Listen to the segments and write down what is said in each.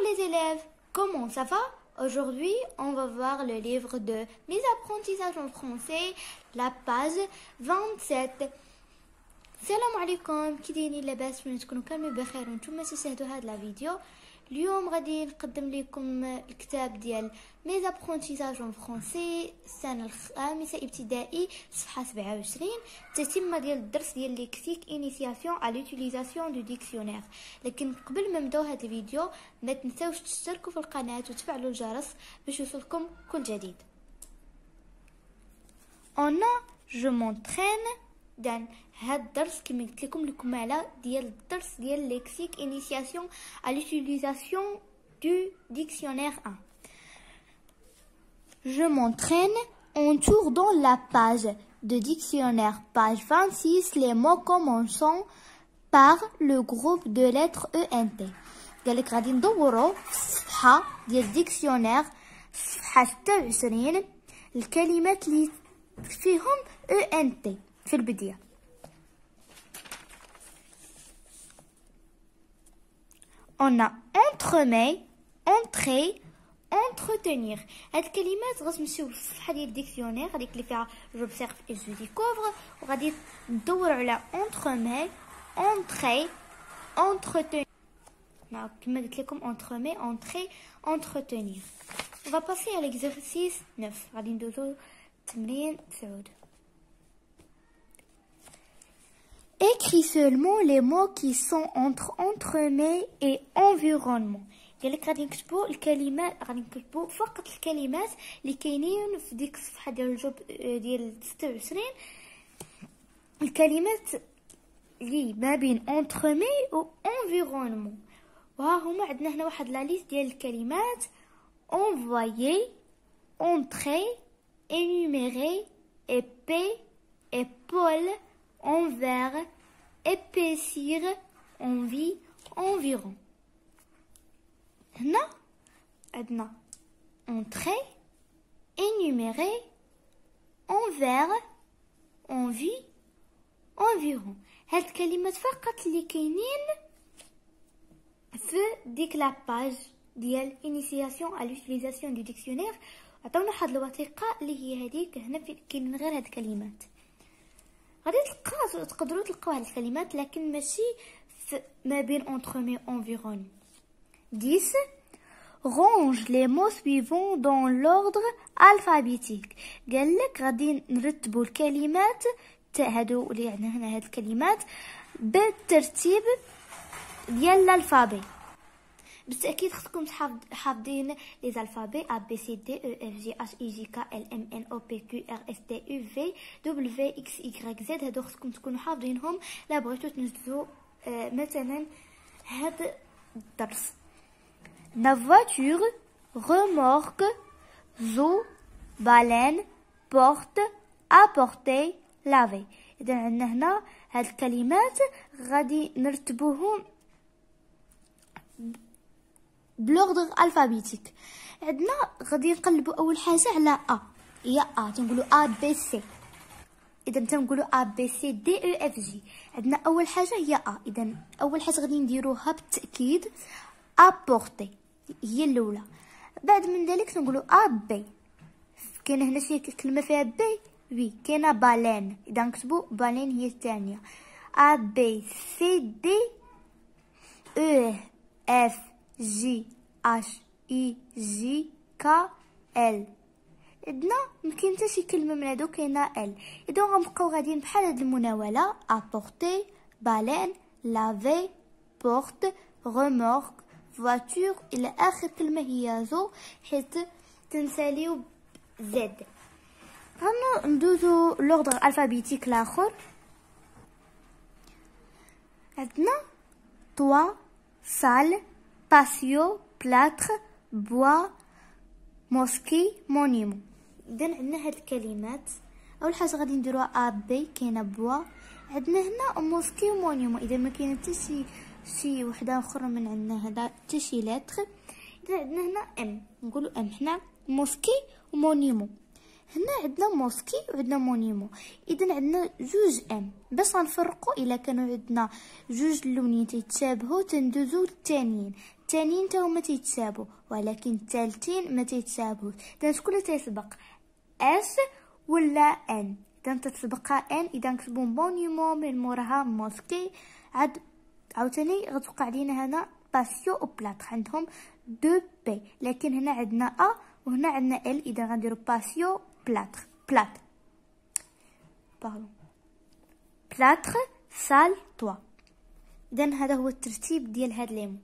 les élèves, comment ça va? Aujourd'hui, on va voir le livre de Mes apprentissages en français, la page 27. السلام عليكم، كي دايرين؟ لاباس؟ من تكونوا كاملين بخير وانتم تشاهدوا هذا الفيديو. اليوم غادي نقدم لكم الكتاب ديال مي ابرونتيساج اون فرونسي السنه الخامسه ابتدائي صفحه 27، تتمه ديال الدرس ديال ليكسيك انيسياسيون على لوتيليزاسيون دو ديكسيونير. لكن قبل ما نبداو هذا الفيديو ما تنساوش تشتركوا في القناه وتفعلوا الجرس باش يوصلكم كل جديد. je m'entraîne dans هاد الدرس كما قلت لكم الكماله ديال الدرس ديال ليكسيك انيسياسيون à l'utilisation du dictionnaire 1. Je m'entraîne en tournant la page de dictionnaire, page 26, les mots commençant par le groupe de lettres ENT. قالك غادي ندورو في الصفحه ديال الديكسيونير صفحه 26 الكلمات اللي فيهم ENT في البدايه. On a entremets, entrer, entretenir. هاد الكلمات غتمشيو للصفحه ديال الديكسيونير هذيك اللي فيها j'observe et je découvre، وغادي ندوروا على entremets, entrer, entretenir. كما قلت لكم entremets, entrer, entretenir. On va passer à l'exercice 9. غادي ندوزو تمرين 9. Écris seulement les mots qui sont entre entremets et environnement. قالك غادي نكتبوا الكلمات، غادي نكتبوا فقط الكلمات اللي كاينين في ديك الصفحه ديال الجوب ديال 26، الكلمات اللي ما بين entremets و environnement. وها هما عندنا هنا واحد لا ليست ديال الكلمات: envoyer, entrer, énumérer, épée, épaule, envers, épaissir, envie, environ. هنا عندنا entrer, énumérer, envers, envie, environ. هاد الكلمات فقط اللي كاينين في ديك لا باج ديال initiation à l'utilisation du dictionnaire. عطاونا واحد الوثيقه اللي هي هذيك، هنا كاينين غير هاد الكلمات. غادي تقدروا تلقاو هاد الكلمات لكن ماشي ما بين entremets environ. 10. Range les mots suivants dans l'ordre alphabétique. قالك غادي نرتبوا الكلمات هادو اللي عندنا هنا هاد الكلمات بالترتيب ديال الالفابي. بالتاكيد خصكم حافظين لي الفابي A B C D E F G H I J K L M N O P Q R S T U V W X Y Z. هادو خصكم تكونوا حافظينهم لا بغيتو تنجزوا مثلا هاد الدرس. La voiture, remorque, zoo, baleine, porte, apporter, laver. إذا عندنا هنا هاد الكلمات غادي نرتبوهم بلوردر الفابيتيك. عندنا غادي نقلبوا اول حاجه على ا، هي ا تنقولوا ا بي سي. اذا تنقولوا ا بي سي دي او اف جي. عندنا اول حاجه هي ا، اذا اول حاجه غادي نديروها بالتاكيد ابورتي هي الاولى. بعد من ذلك تنقولوا ا بي. كاينه هنا شي كلمه فيها بي وي، كاينه بالين، اذا نكتبوا بالين هي الثانيه. ا بي سي دي او اف جي اش اي جي كا ال. عندنا مكاين حتى شي كلمه من هادو كاينه ال. اذا غنبقاو غاديين بحال هاد المناوله: ابورتي، بالين، لافي، بورت، ريمورك، فواتور، الى اخر كلمه هي زو حيت تنساليو زد. ندوزو لوردر الفابيتيك الاخر. عندنا طوا، سال، باسيو، بلاتر، بوا، موسكي، مونيمو. اذا عندنا هاد الكلمات اول حاجه غادي نديروها ا بي، كاينه بوا، عندنا هنا موسكي ومونيمو. اذا ما كاين حتى شي وحده اخرى من عندنا هذا حتى شي لتر. اذا عندنا هنا ام، نقولوا ام. هنا موسكي ومونيمو. هنا عندنا موسكي وعندنا مونيمو. اذا عندنا جوج ام. باش غنفرقوا الا كانوا عندنا جوج اللونين تيتشابهوا تندوزو للثانيين. الثانيين تا هما تيتسابوا، ولكن الثالثين ما تيتسابوش. اذا شكون اللي تيسبق، اس ولا ان؟ اذا تتسبقها ان، اذا نكتبوا مونيمون من موراها موسكي. عاوتاني غتوقع علينا هنا باسيو او بلاتر، عندهم دو بي، لكن هنا عندنا ا وهنا عندنا ال، اذا غنديروا باسيو بلاتر بلاتر سال توا. اذا هذا هو الترتيب ديال هاد لي مو.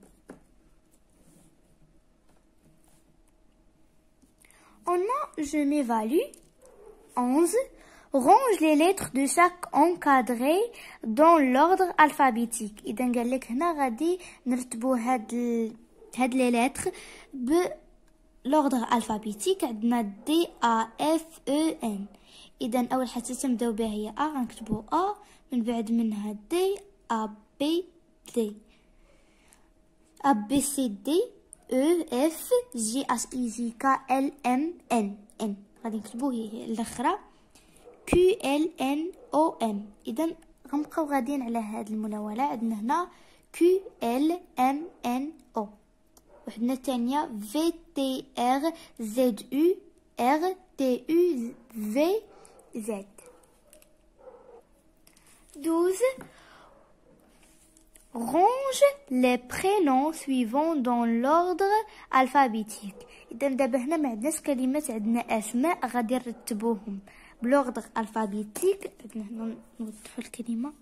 On a je m'évalue 11. Range les lettres de chaque encadré dans l'ordre alphabétique. إذا قال لك هنا غادي نرتبوا هاد لي lettres ب l'ordre alphabétique. عندنا D A F E N. إذا أول حاجة تنبداو بها هي A، غنكتبوا A، من بعد منها D A B D A B C D E F G H I J K L M N N. غادي نكتبوا هي الاخرى Q L N O M. اذا غنبقاو غاديين على هاد المناوله. عندنا هنا Q L M N O، وحدنا الثانيه V T R Z U R T U V Z. 12. Range les prénoms suivants dans l'ordre alphabétique. إذا دابا هنا ما عندناش كلمات، عندنا أسماء غادي نرتبوهم بلوردر الفابيتيك. عندنا هنا نوضحوا الكلمة.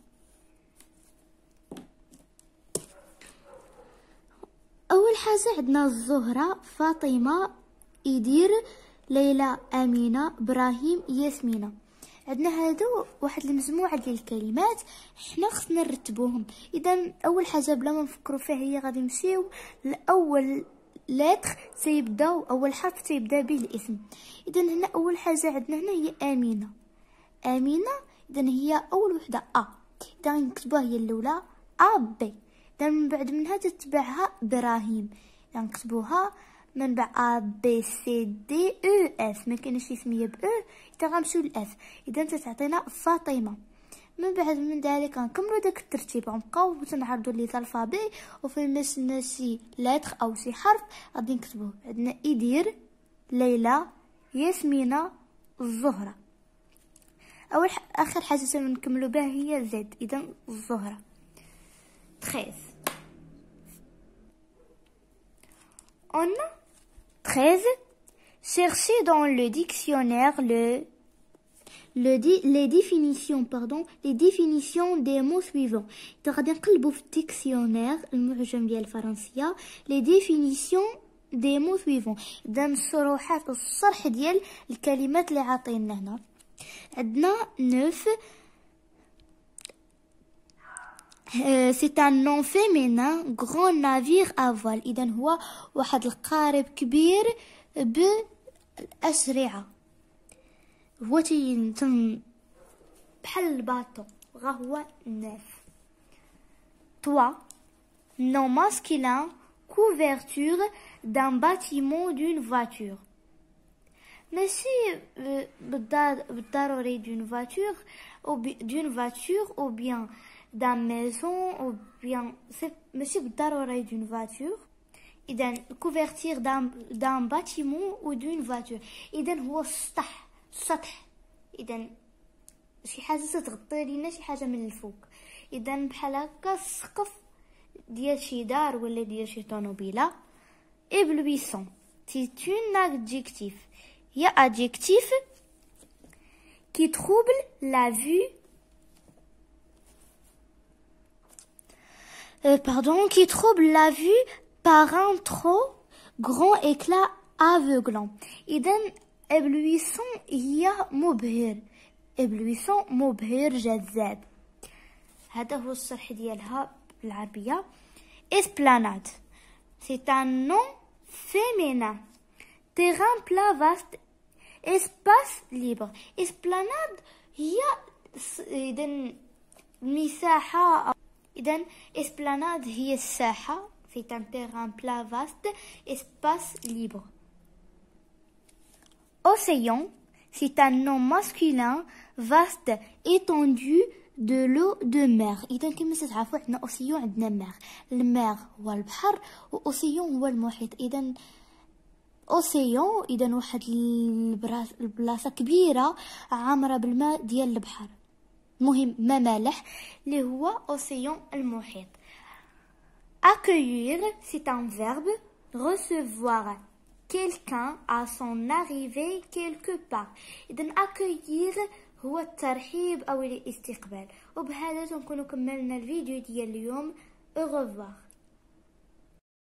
أول حاجة عندنا الزهرة، فاطمة، إدير، ليلى، أمينة، إبراهيم، ياسمينة. عندنا هادو واحد المجموعه ديال الكلمات حنا خصنا نرتبوهم. اذا اول حاجه بلا ما نفكروا فيها هي غادي نمشيو لاول لتر تيبداو، اول حرف تيبدا به الاسم. اذا هنا اول حاجه عندنا هنا هي امينه. اذا هي اول وحده ا، اذا نكتبوها هي الاولى ا بي. اذا من بعد منها تتبعها ابراهيم، اذا نكتبوها من بعد ا بي سي دي او اف. ما كاينش شي سميه ب او، اذا غنمشيو لاف. اذا تتعطينا فاطمه. من بعد من ذلك غنكملوا داك الترتيب، غنبقاو تنعرضوا لي الفابي، وفي مسنا شي لتر او شي حرف غادي نكتبوه. عندنا ادير، ليلى، ياسمينه، الزهره. اخر حاجه نكملوا بها هي زد، اذا الزهره. 13. On a 13. Cherchez dans le dictionnaire les définitions des mots suivants. غادي نقلبوا في الديكسيونير المعجم ديال الفرنسيه les définitions des mots suivants. اذا الشروحات والشرح ديال الكلمات اللي عاطينا هنا. عندنا 9. C'est un nom féminin grand navire à voile. اذا هو واحد القارب كبير بالأسرعة، هو بحال الباطو، غا هو الناف. 3. Nom masculin couverture d'un bâtiment d'une voiture. ماشي بالضروري d'une voiture ou bien d'un maison ou bien ماشي بالضروري d'une voiture. إذا couverture d'un bâtiment ou d'une voiture. إذا هو السطح. إذا شي حاجة تتغطي لينا شي حاجة من الفوق. إذا بحال هكا السقف ديال شي دار ولا ديال شي طوموبيلة. éblouissant c'est un adjectif. Il y a adjectif qui trouble la vue qui trouble la vue par un trop grand éclat aveuglant. إذا éblouissant هي مبهر جذاب. هذا هو الشرح ديالها بالعربية. esplanade c'est un nom féminin. terrain plat vaste, espace libre. esplanade هي إذا مساحة. إذا esplanade هي الساحة. c'est un terrain plat vaste, espace libre. océan c'est un nom masculin vaste étendue de l'eau de mer. إذا كما تعرفوا عندنا أوسيون عندنا مير. المير هو البحر وأوسيون هو المحيط. إذا أوسيون إذا واحد البلاصة كبيرة عامرة بالماء ديال البحر، مهم ما مالح اللي هو أوسيون المحيط. Accueillir, c'est un verbe. Recevoir quelqu'un à son arrivée quelque part. إذن accueillir هو الترحيب أو الاستقبال. وبهذا نكون كملنا الفيديو ديال اليوم. au revoir.